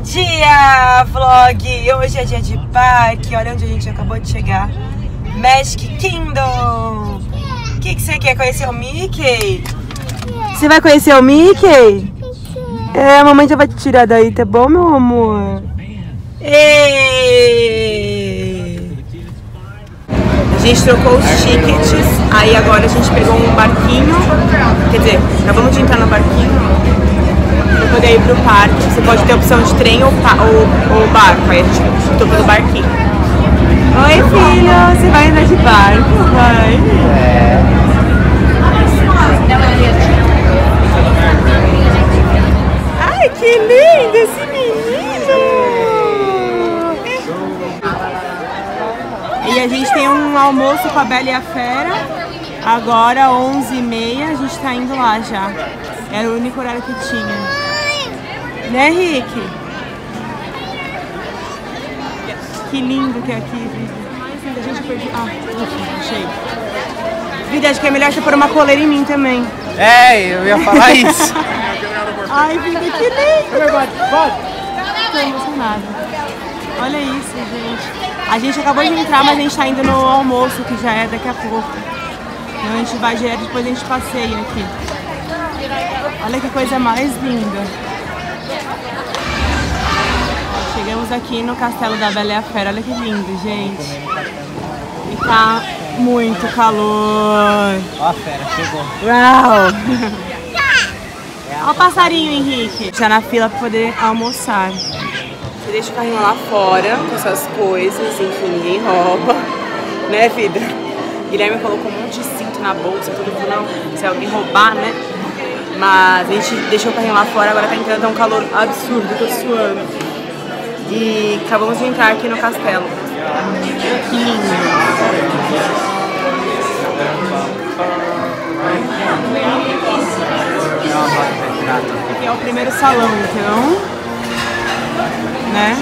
dia, vlog! Hoje é dia de parque, olha onde a gente acabou de chegar. Magic Kingdom! O que você quer? Conhecer o Mickey? Você vai conhecer o Mickey? É, a mamãe já vai te tirar daí, tá bom, meu amor? Ei! A gente trocou os tickets, aí agora a gente pegou um barquinho. Quer dizer, acabamos de entrar no barquinho pra poder ir pro parque. Você pode ter a opção de trem ou barco, aí a gente optou pelo barquinho. Oi, filho, você vai andar de barco? Vai? Ai, que lindo esse menino! E a gente tem um almoço com a Bela e a Fera. Agora, 11h30, a gente tá indo lá já. Era o único horário que tinha. Né, Rick? Que lindo que é aqui, Vida. A gente perdeu. Ah, achei. Vida, acho que é melhor você pôr uma coleira em mim também. É, eu ia falar isso. Ai, Vida, que lindo! Tô emocionada. Olha isso, gente. A gente acabou de entrar, mas a gente tá indo no almoço, que já é daqui a pouco. Então a gente vai direto, depois a gente passeia aqui. Olha que coisa mais linda. Chegamos aqui no Castelo da Bela e a Fera. Olha que lindo, gente. E tá muito calor. Ó a fera, chegou. Uau! Olha o passarinho, Henrique. Já na fila pra poder almoçar. Você deixa o carrinho lá fora com suas coisas, enfim, ninguém rouba. Né, vida? Guilherme colocou um monte de cinto na bolsa, tudo por não se alguém roubar, né? Mas a gente deixou o carrinho lá fora, agora tá entrando, tá um calor absurdo, tô suando. E acabamos de entrar aqui no castelo. Que lindo! Aqui é o primeiro salão, então, né?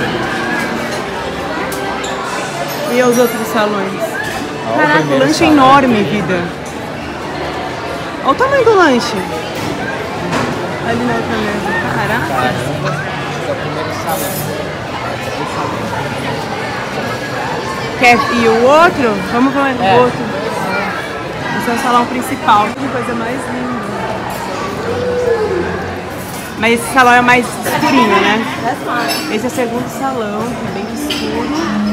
E os outros salões? Caraca, o lanche é enorme, Vida. Olha o tamanho do lanche. Ali na outra mesa. Caraca. Caramba, é o primeiro salão. Quer ir o outro? Vamos ver o outro. Esse é o salão principal. Que coisa mais linda. Mas esse salão é mais escurinho, né? Esse é o segundo salão, que é bem escuro.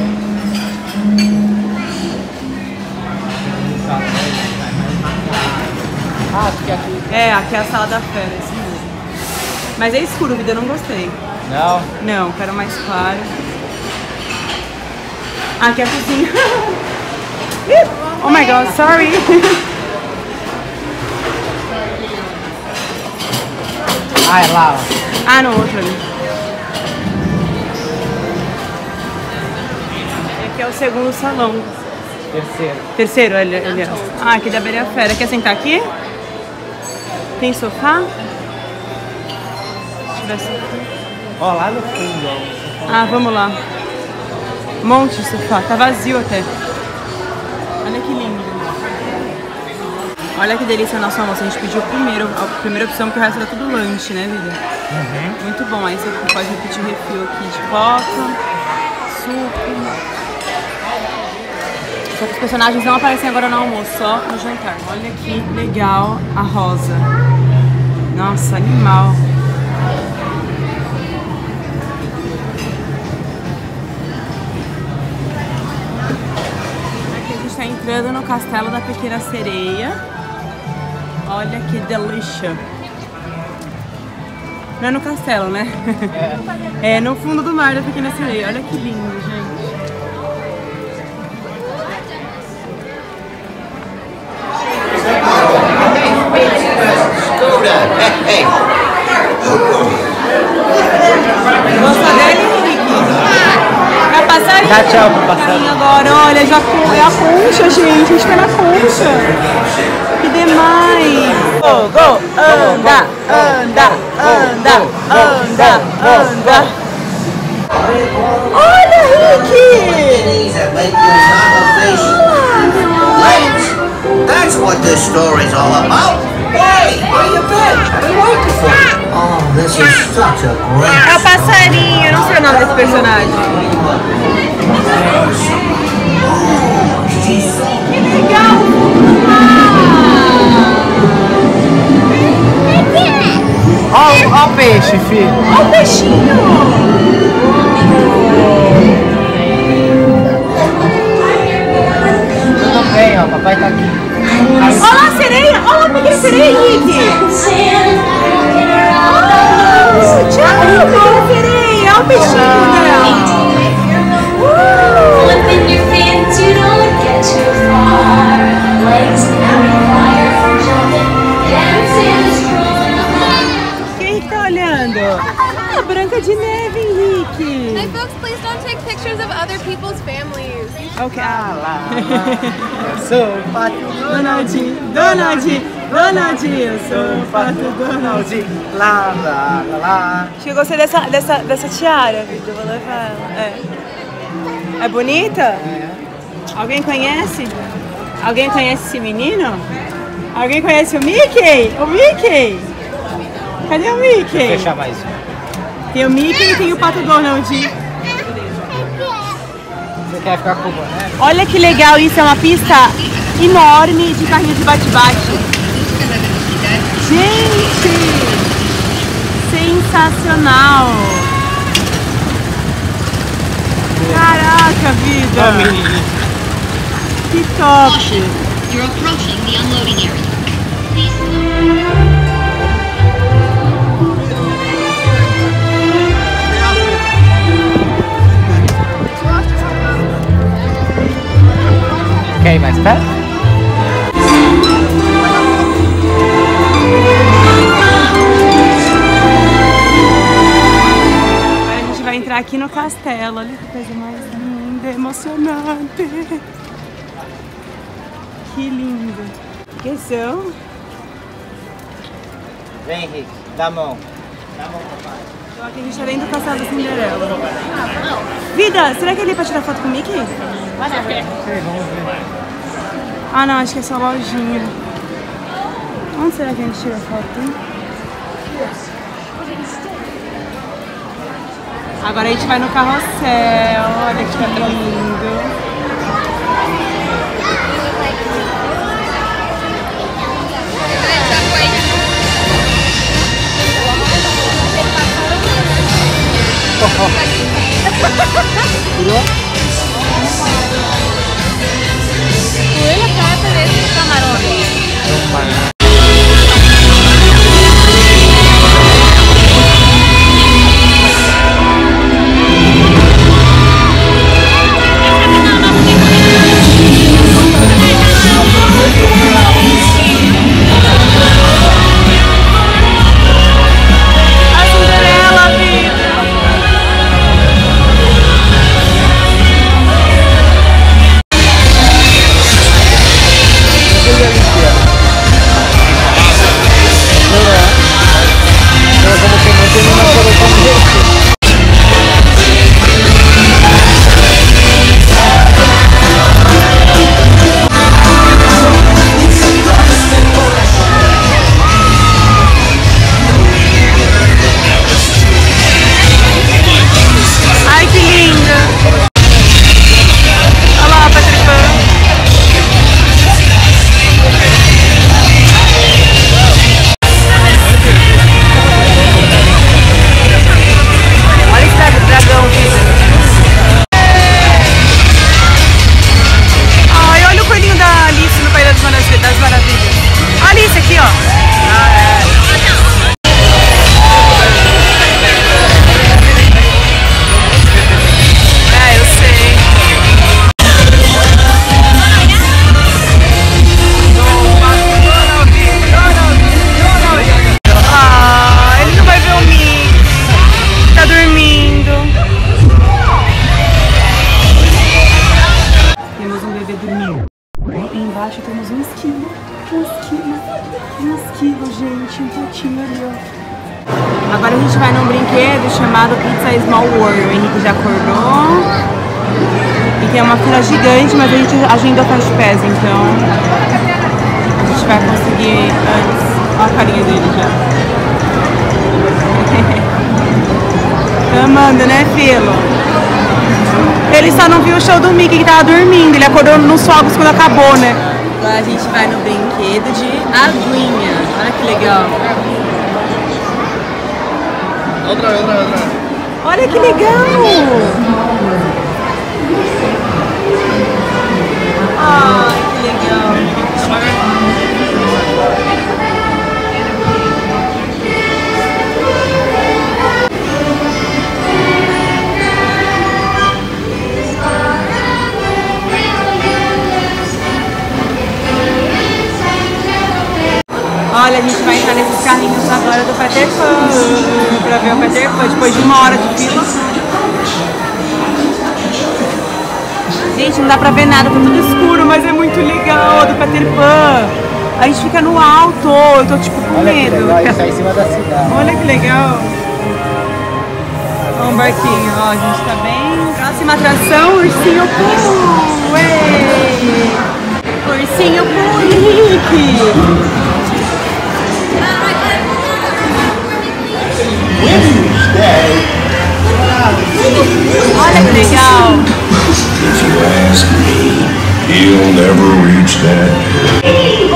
Ah, porque aqui... É, aqui é a sala da fera, esse mesmo. Mas é escuro, Vida, eu não gostei. Não? Não, quero mais claro. Ah, aqui é a cozinha. Oh my god, sorry. Ah, é lá, ó. Ah, no outro ali. E aqui é o segundo salão. Terceiro. Terceiro, aliás. Ah, aqui da Bela e a Fera. Quer sentar aqui? Tem sofá? Se tiver sofá. Ó, lá no fundo, ó. Ah, vamos lá. Um monte de sofá. Tá vazio até. Olha que lindo. Olha que delícia o nosso almoço. A gente pediu a primeira opção, porque o resto era tudo lanche, né, Vida? Uhum. Muito bom. Aí você pode repetir o refil aqui de coca, suco. Só que os personagens não aparecem agora no almoço, só no jantar. Olha que legal a rosa. Nossa, animal. Aqui a gente está entrando no Castelo da Pequena Sereia. Olha que delícia. Não é no castelo, né? É no fundo do mar da Pequena Sereia. Olha que lindo, gente. Gosta dele, Henrique? Vai passar aí? Dá tchau pro passarinho. Agora, olha, já é a concha, gente. A gente tá na concha. Que demais. Go, go, anda, anda, anda, anda, anda. Olha, Ricky! That's what this story's all about. Hey, where you been? I've been waiting for you. Oh, this is such a great. É o passarinho, eu não sei o nome desse personagem. Que legal! Ó o peixe, filho. Ó o peixinho! Tudo bem, ó. Papai tá aqui. Olha lá a sereia! Olha lá a pequena sereia, Henrique! Oh, tchau, pequena sereia! Olha o peixinho dela! Quem tá olhando? A Branca de Neve, Henrique! Hey folks, please don't take pictures of other people's families. Ok. Eu sou o Pato Donaldinho, Donaldinho, Donaldinho, eu sou o Pato Donaldinho. Lá, lá, lá, lá. Acho que eu gostei dessa tiara, Vitor. Eu vou levar ela. É bonita? É. Alguém conhece? Alguém conhece esse menino? Alguém conhece o Mickey? O Mickey? Cadê o Mickey? Vou fechar mais um. Tem o Mickey e tem o Pato Donald. Você quer ficar com o boné? Olha que legal isso, é uma pista enorme de carrinho de bate-bate. Gente! Sensacional! Caraca, vida! Ó, menino. Que top! You're approaching the unloading area. Quer ir mais perto? Agora a gente vai entrar aqui no castelo. Olha que coisa mais linda, emocionante. Que lindo. Que são? Vem, Henrique. Dá a mão. Dá a mão, papai. Então aqui a gente tá dentro do castelo da Cinderela. Vida, será que ele é pra tirar foto com o Mickey? Ah não, acho que é só lojinha. Onde será que a gente tira foto, hein? Agora a gente vai no carrossel. Olha que lindo. Huele a cabeza de estos camarones. A Cinderela, vida! Ai, que linda! Olha lá, Peter Pan. Olha esse dragão, vida. Ai, olha o coelhinho da Alice no País das Maravilhas. A Alice aqui, ó. É, eu sei. Ah, ele não vai ver o Mickey. Tá dormindo. Temos um bebê dormindo. E embaixo temos um esquilo. Um esquilo, gente. Um potinho ali, ó. Agora a gente vai num brinquedo chamado Pizza Small World. O Henrique já acordou. E tem uma fila gigante, mas a gente agendou Fast Pass, então a gente vai conseguir antes. Olha a carinha dele já. Tá amando, né, Filo? Ele só não viu o show do Mickey que tava dormindo. Ele acordou nos fogos quando acabou, né? Agora a gente vai no brinquedo de aguinha. Olha que legal. Outra. Olha que legal! Ai, que legal! Olha, a gente vai entrar nesses carrinhos agora do Peter Pan, pra ver o Peter Pan, depois de 1 hora de fila. Gente, não dá pra ver nada, tá tudo escuro, mas é muito legal do Peter Pan. A gente fica no alto, eu tô tipo com medo. Olha que legal, isso aí em cima da cidade. Olha que legal. Olha um barquinho, ó, a gente tá bem. Próxima atração, Ursinho Pooh! Ué! Ursinho Pooh, Henrique! Olha que legal! If you ask me, he'll never reach that.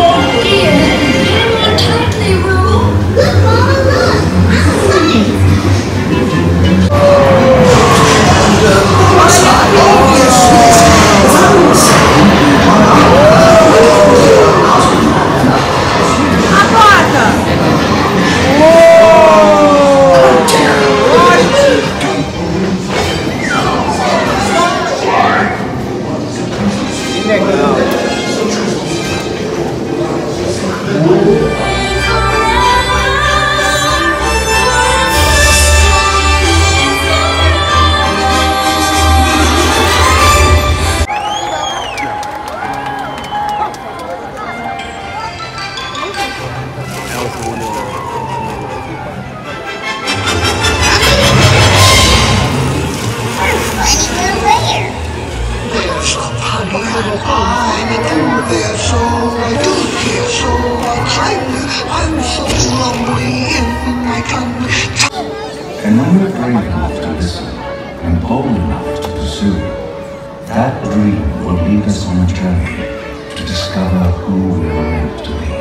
And when you're brave enough to listen and bold enough to pursue, that dream will lead us on a journey to discover who we are meant to be.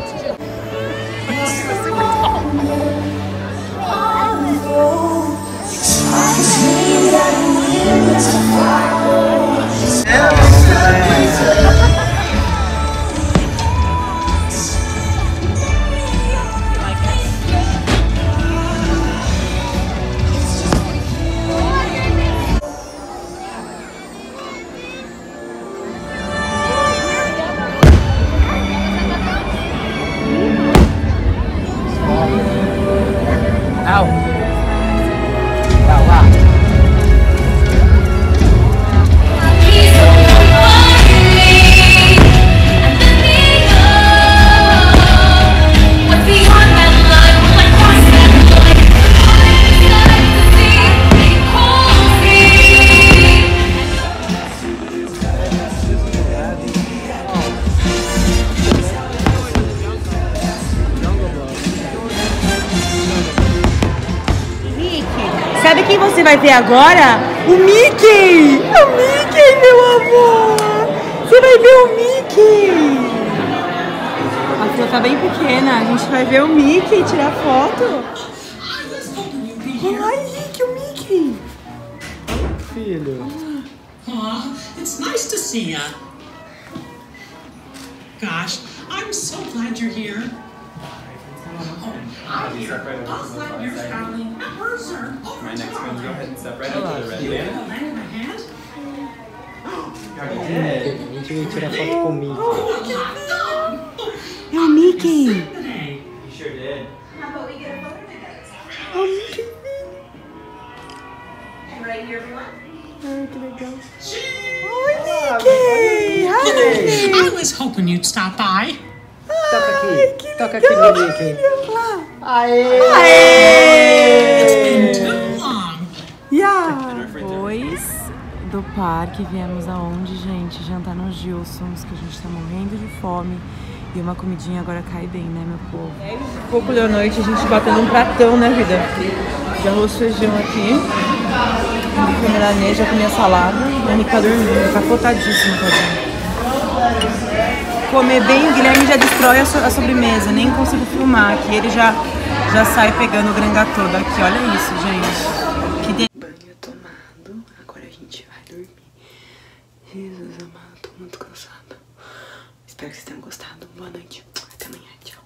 Sabe quem você vai ver agora? O Mickey! O Mickey, meu amor! Você vai ver o Mickey! A fila tá bem pequena, a gente vai ver o Mickey e tirar foto. Ai, Mickey, o Mickey! Filho. Aw, it's nice to see ya. Gosh, I'm so glad you're here. Oh, I'm here. Buzz Lightyear's traveling. Where's her? My next one, go ahead and step right into the red band. The land in my hand? A gente veio tirar foto comigo. É o Mickey! Today. You sure did. How about we get a photo together? É o Mickey! And right here, everyone. Ai, que legal! Oi, Mickey! Hi! I was hoping you'd stop by. Toca aqui. Toca aqui no Mickey. Aê! Aê! Too long. Depois do parque, viemos aonde, gente? Jantar nos Gilsons, que a gente tá morrendo de fome. E uma comidinha agora cai bem, né, meu povo? 10h pouco da noite, a gente batendo um pratão, né, vida? De arroz, feijão aqui. Um bife milanês, já comi a salada. E a Nick tá dormindo, capotadíssima, tadinha. Comer bem, o Guilherme já destrói a sobremesa, nem consigo filmar aqui. Ele já sai pegando o gran gâteau daqui. Olha isso, gente. Que banho tomado, agora a gente vai dormir. Jesus amado, tô muito cansada. Espero que vocês tenham gostado. Boa noite. Até amanhã. Tchau.